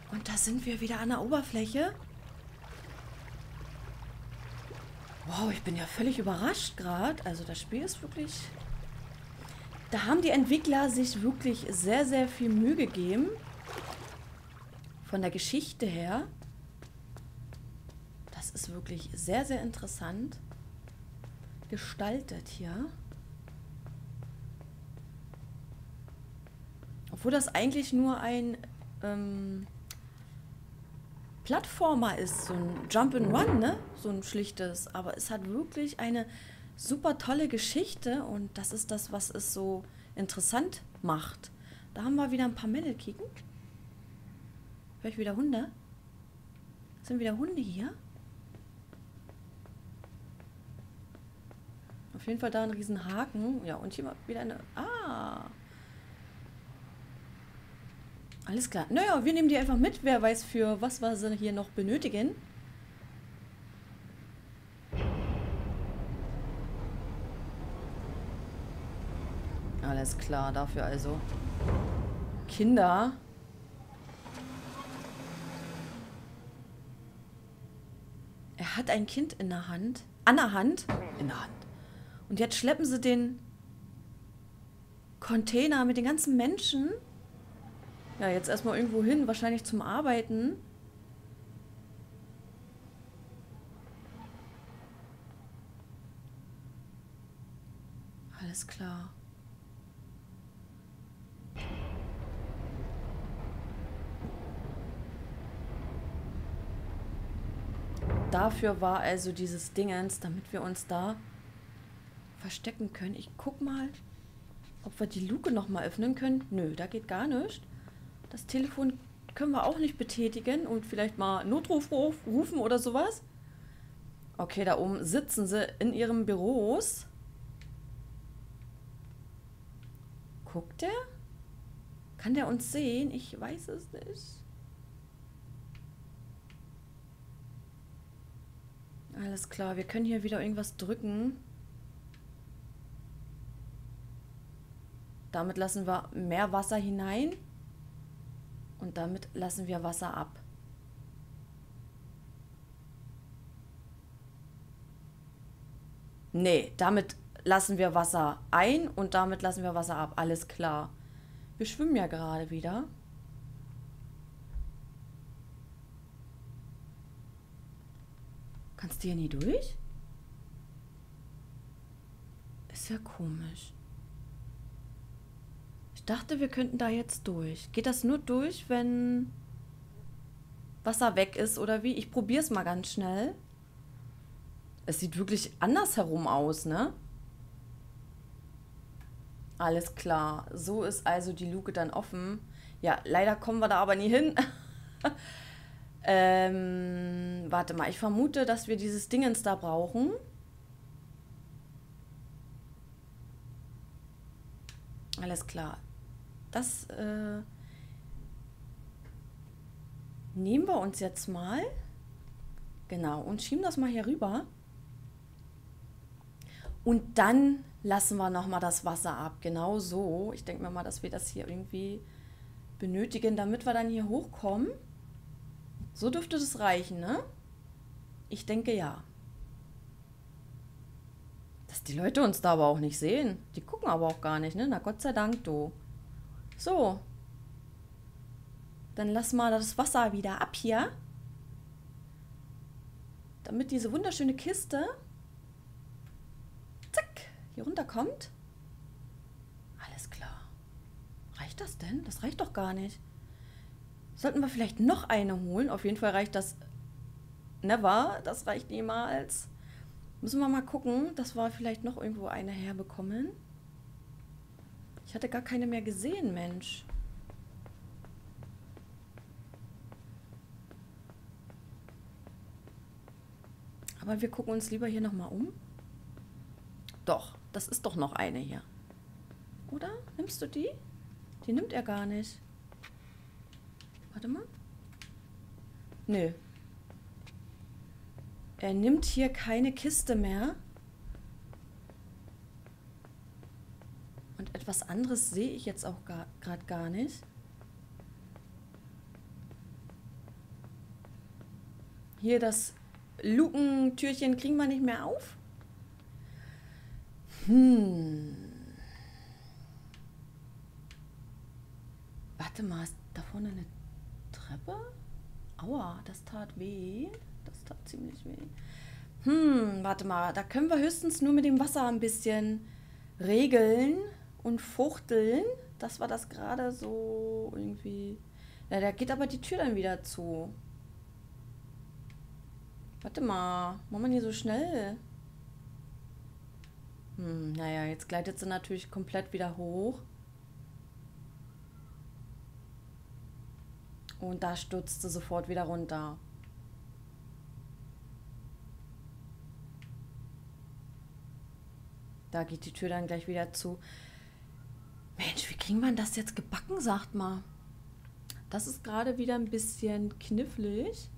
Und da sind wir wieder an der Oberfläche. Wow, ich bin ja völlig überrascht gerade. Also das Spiel ist wirklich... Da haben die Entwickler sich wirklich sehr, sehr viel Mühe gegeben. Von der Geschichte her. Das ist wirklich sehr, sehr interessant gestaltet hier. Obwohl das eigentlich nur ein Plattformer ist, so ein Jump-and-Run, ne? So ein schlichtes. Aber es hat wirklich eine super tolle Geschichte und das ist das, was es so interessant macht. Da haben wir wieder ein paar Männelkicken. Hör ich wieder Hunde? Sind wieder Hunde hier? Auf jeden Fall da ein riesen Haken. Ja, und hier wieder eine... Ah! Alles klar. Naja, wir nehmen die einfach mit. Wer weiß, für was wir sie hier noch benötigen. Alles klar, dafür also. Kinder. Er hat ein Kind in der Hand. An der Hand. In der Hand. Und jetzt schleppen sie den Container mit den ganzen Menschen. Ja, jetzt erstmal irgendwo hin, wahrscheinlich zum Arbeiten. Alles klar. Dafür war also dieses Dingens, damit wir uns da verstecken können. Ich guck mal, ob wir die Luke nochmal öffnen können. Nö, da geht gar nichts. Das Telefon können wir auch nicht betätigen und vielleicht mal Notruf rufen oder sowas. Okay, da oben sitzen sie in ihren Büros. Guckt der? Kann der uns sehen? Ich weiß es nicht. Alles klar, wir können hier wieder irgendwas drücken. Damit lassen wir mehr Wasser hinein. Und damit lassen wir Wasser ab. Nee, damit lassen wir Wasser ein und damit lassen wir Wasser ab. Alles klar. Wir schwimmen ja gerade wieder. Kannst du hier nie durch? Ist ja komisch. Ich dachte, wir könnten da jetzt durch. Geht das nur durch, wenn Wasser weg ist oder wie? Ich probiere es mal ganz schnell. Es sieht wirklich andersherum aus, ne? Alles klar. So ist also die Luke dann offen. Ja, leider kommen wir da aber nie hin. Warte mal. Ich vermute, dass wir dieses Dingens da brauchen. Alles klar. Das nehmen wir uns jetzt mal. Genau. Und schieben das mal hier rüber. Und dann lassen wir nochmal das Wasser ab. Genau so. Ich denke mir mal, dass wir das hier irgendwie benötigen, damit wir dann hier hochkommen. So dürfte das reichen, ne? Ich denke ja. Dass die Leute uns da aber auch nicht sehen. Die gucken aber auch gar nicht, ne? Na Gott sei Dank, du. So. Dann lass mal das Wasser wieder ab hier. Damit diese wunderschöne Kiste hier runterkommt. Alles klar. Reicht das denn? Das reicht doch gar nicht. Sollten wir vielleicht noch eine holen? Auf jeden Fall reicht das never. Das reicht niemals. Müssen wir mal gucken, dass wir vielleicht noch irgendwo eine herbekommen. Ich hatte gar keine mehr gesehen, Mensch. Aber wir gucken uns lieber hier nochmal um. Doch, das ist doch noch eine hier. Oder? Nimmst du die? Die nimmt er gar nicht. Warte mal. Nö. Er nimmt hier keine Kiste mehr. Und etwas anderes sehe ich jetzt auch gerade gar nicht. Hier das Lukentürchen kriegen wir nicht mehr auf. Warte mal, ist da vorne eine Treppe? Aua, das tat weh. Das tat ziemlich weh. Warte mal, da können wir höchstens nur mit dem Wasser ein bisschen regeln und fuchteln, dass wir das gerade so irgendwie... Ja, da geht aber die Tür dann wieder zu. Warte mal, machen wir hier so schnell? Naja, jetzt gleitet sie natürlich komplett wieder hoch. Und da stürzt sie sofort wieder runter. Da geht die Tür dann gleich wieder zu. Mensch, wie kriegen wir das jetzt gebacken, sagt mal. Das ist gerade wieder ein bisschen knifflig.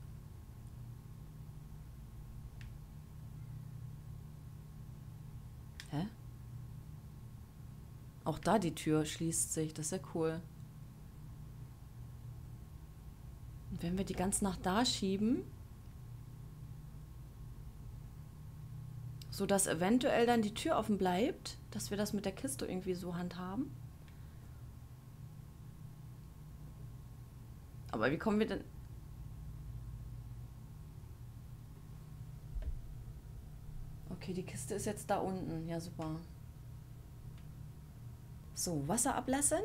Hä? Auch da die Tür schließt sich. Das ist ja cool. Und wenn wir die ganz nach da schieben, sodass eventuell dann die Tür offen bleibt, dass wir das mit der Kiste irgendwie so handhaben. Aber wie kommen wir denn... Okay, die Kiste ist jetzt da unten. Ja, super. So, Wasser ablassen.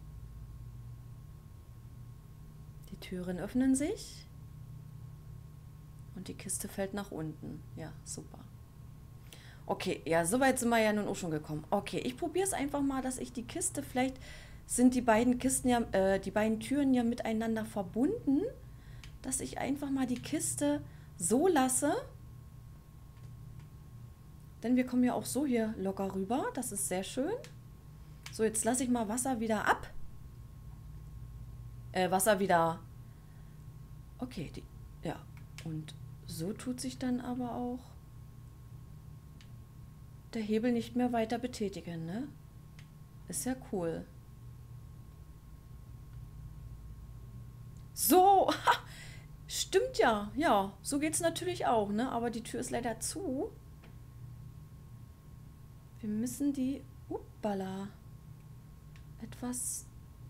Die Türen öffnen sich. Und die Kiste fällt nach unten. Ja, super. Okay, ja, soweit sind wir ja nun auch schon gekommen. Okay, ich probiere es einfach mal, dass ich die Kiste, vielleicht sind die beiden Kisten ja, die beiden Türen ja miteinander verbunden, dass ich einfach mal die Kiste so lasse. Denn wir kommen ja auch so hier locker rüber. Das ist sehr schön. So, jetzt lasse ich mal Wasser wieder ab. Wasser wieder. Okay, ja. Und so tut sich dann aber auch der Hebel nicht mehr weiter betätigen, ne? Ist ja cool. So, stimmt ja. Ja, so geht es natürlich auch, ne? Aber die Tür ist leider zu. Wir müssen die, uppala, etwas...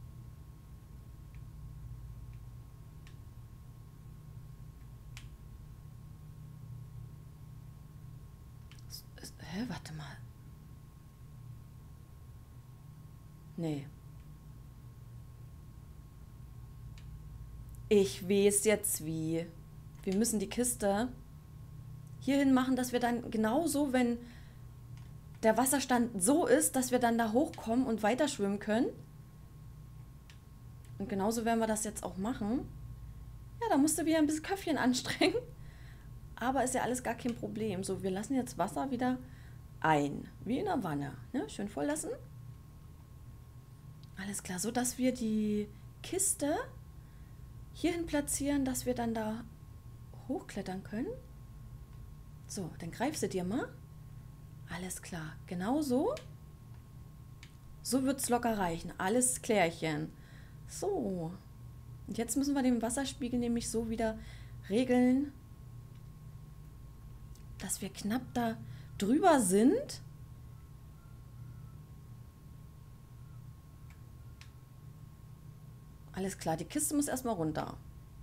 Hä, warte mal. Nee. Ich weiß jetzt wie. Wir müssen die Kiste hierhin machen, dass wir dann genauso, wenn der Wasserstand so ist, dass wir dann da hochkommen und weiter schwimmen können. Und genauso werden wir das jetzt auch machen. Ja, da musst du wieder ein bisschen Köpfchen anstrengen. Aber ist ja alles gar kein Problem. So, wir lassen jetzt Wasser wieder ein. Wie in der Wanne. Ne? Schön voll lassen. Alles klar, so dass wir die Kiste hierhin platzieren, dass wir dann da hochklettern können. So, dann greif sie dir mal. Alles klar, genau so. So wird es locker reichen. Alles klärchen. So. Und jetzt müssen wir den Wasserspiegel nämlich so wieder regeln, dass wir knapp da drüber sind. Alles klar, die Kiste muss erstmal runter.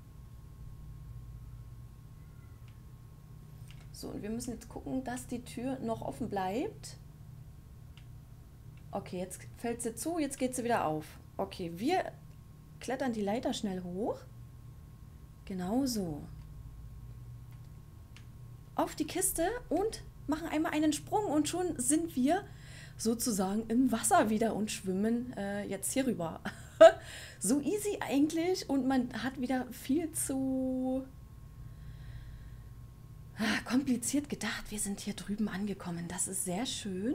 So, und wir müssen jetzt gucken, dass die Tür noch offen bleibt. Okay, jetzt fällt sie zu, jetzt geht sie wieder auf. Okay, wir klettern die Leiter schnell hoch. Genau so. Auf die Kiste und machen einmal einen Sprung und schon sind wir sozusagen im Wasser wieder und schwimmen jetzt hier rüber. So easy eigentlich und man hat wieder viel zu kompliziert gedacht. Wir sind hier drüben angekommen. Das ist sehr schön.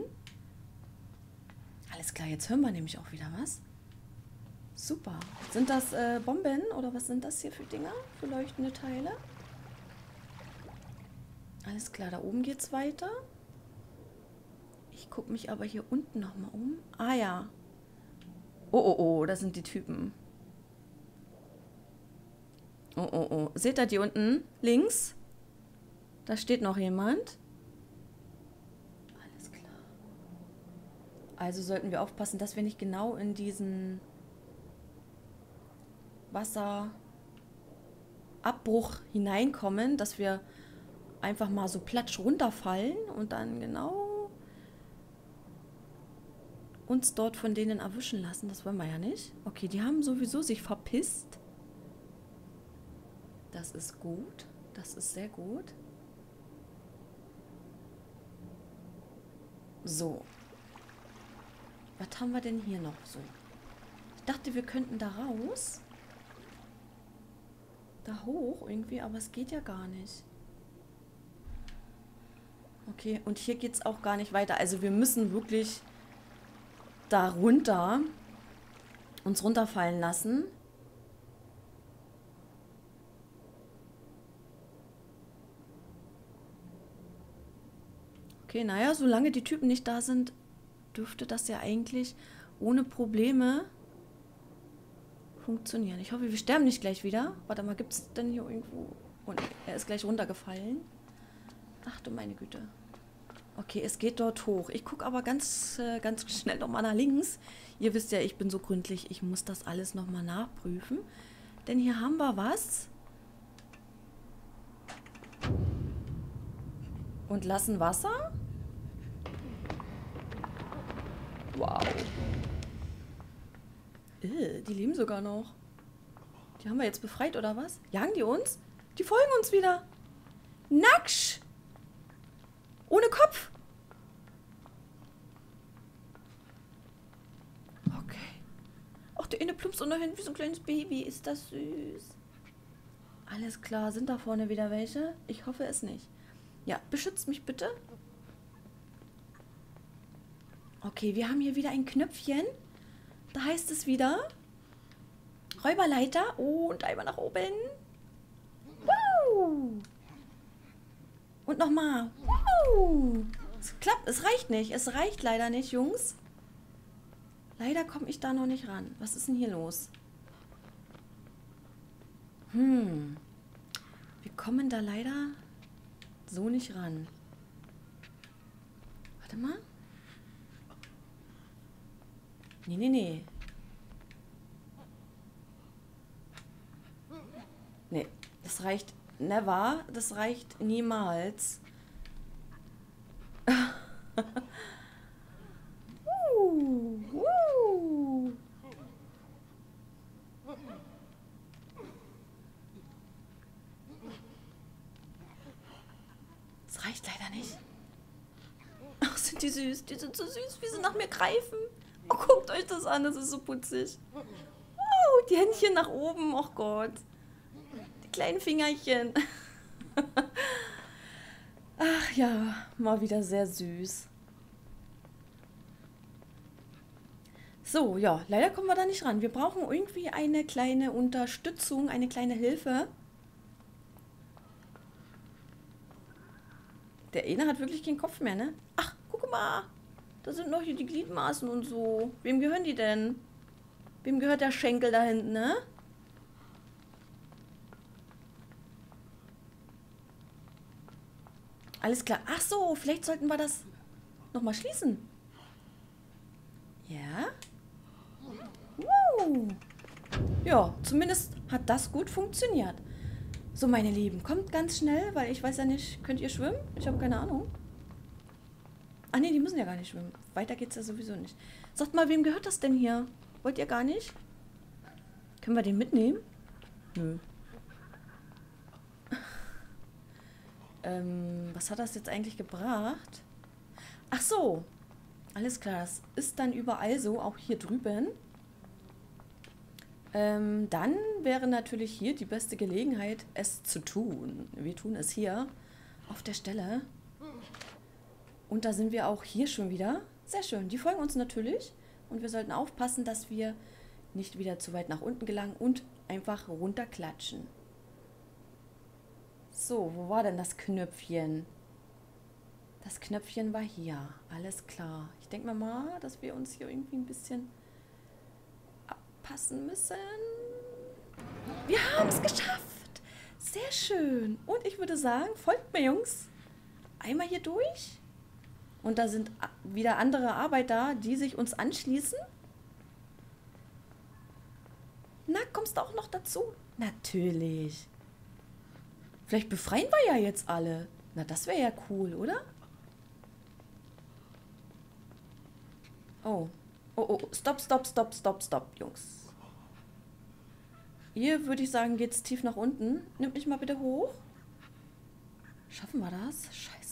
Alles klar, jetzt hören wir nämlich auch wieder was. Super. Sind das Bomben oder was sind das hier für Dinger? Für leuchtende Teile? Alles klar, da oben geht's weiter. Ich gucke mich aber hier unten nochmal um. Ah ja. Oh, oh, oh, das sind die Typen. Oh, oh, oh. Seht ihr die unten? Links? Da steht noch jemand. Alles klar. Also sollten wir aufpassen, dass wir nicht genau in diesen Wasserabbruch hineinkommen, dass wir einfach mal so platsch runterfallen und dann genau uns dort von denen erwischen lassen. Das wollen wir ja nicht. Okay, die haben sowieso sich verpisst. Das ist gut. Das ist sehr gut. So. Was haben wir denn hier noch so? Ich dachte, wir könnten da raus. Da hoch irgendwie, aber es geht ja gar nicht. Okay, und hier geht es auch gar nicht weiter. Also wir müssen wirklich da runter uns runterfallen lassen. Okay, naja, solange die Typen nicht da sind, dürfte das ja eigentlich ohne Probleme funktionieren. Ich hoffe, wir sterben nicht gleich wieder. Warte mal, gibt es denn hier irgendwo... Oh, nee, er ist gleich runtergefallen. Ach du meine Güte. Okay, es geht dort hoch. Ich gucke aber ganz schnell nochmal nach links. Ihr wisst ja, ich bin so gründlich. Ich muss das alles nochmal nachprüfen. Denn hier haben wir was. Und lassen Wasser. Wow. Die leben sogar noch. Die haben wir jetzt befreit, oder was? Jagen die uns? Die folgen uns wieder. Naksch! Ohne Kopf. Okay. Ach, der eine plumpst auch noch hin wie so ein kleines Baby. Ist das süß. Alles klar. Sind da vorne wieder welche? Ich hoffe es nicht. Ja, beschützt mich bitte. Okay, wir haben hier wieder ein Knöpfchen. Da heißt es wieder Räuberleiter. Oh, und einmal nach oben. Wow. Und nochmal. Wow. Es klappt, es reicht nicht. Es reicht leider nicht, Jungs. Leider komme ich da noch nicht ran. Was ist denn hier los? Wir kommen da leider so nicht ran. Warte mal. Nee. Nee, das reicht never. Das reicht niemals. Das reicht leider nicht. Ach, sind die süß. Die sind so süß, wie sie nach mir greifen. Oh, guckt euch das an, das ist so putzig. Oh, die Händchen nach oben, oh Gott. Die kleinen Fingerchen. Ach ja, mal wieder sehr süß. So, ja, leider kommen wir da nicht ran. Wir brauchen irgendwie eine kleine Unterstützung, eine kleine Hilfe. Der eine hat wirklich keinen Kopf mehr, ne? Ach, guck mal. Da sind noch hier die Gliedmaßen und so. Wem gehören die denn? Wem gehört der Schenkel da hinten, ne? Alles klar. Ach so, vielleicht sollten wir das nochmal schließen. Ja. Ja, zumindest hat das gut funktioniert. So, meine Lieben, kommt ganz schnell, weil ich weiß ja nicht, könnt ihr schwimmen? Ich habe keine Ahnung. Ach nee, die müssen ja gar nicht schwimmen. Weiter geht's ja sowieso nicht. Sagt mal, wem gehört das denn hier? Wollt ihr gar nicht? Können wir den mitnehmen? Nö. Was hat das jetzt eigentlich gebracht? Ach so. Alles klar, das ist dann überall so, auch hier drüben. Dann wäre natürlich hier die beste Gelegenheit, es zu tun. Wir tun es hier auf der Stelle. Und da sind wir auch hier schon wieder. Sehr schön, die folgen uns natürlich. Und wir sollten aufpassen, dass wir nicht wieder zu weit nach unten gelangen und einfach runterklatschen. So, wo war denn das Knöpfchen? Das Knöpfchen war hier. Alles klar. Ich denke mir mal, dass wir uns hier irgendwie ein bisschen abpassen müssen. Wir haben es geschafft! Sehr schön. Und ich würde sagen, folgt mir, Jungs. Einmal hier durch. Und da sind wieder andere Arbeiter, die sich uns anschließen. Na, kommst du auch noch dazu? Natürlich. Vielleicht befreien wir ja jetzt alle. Na, das wäre ja cool, oder? Oh. Oh, oh, stopp, stopp, stopp, stopp, stopp, Jungs. Hier würde ich sagen, geht's tief nach unten. Nimmt mich mal bitte hoch. Schaffen wir das? Scheiße.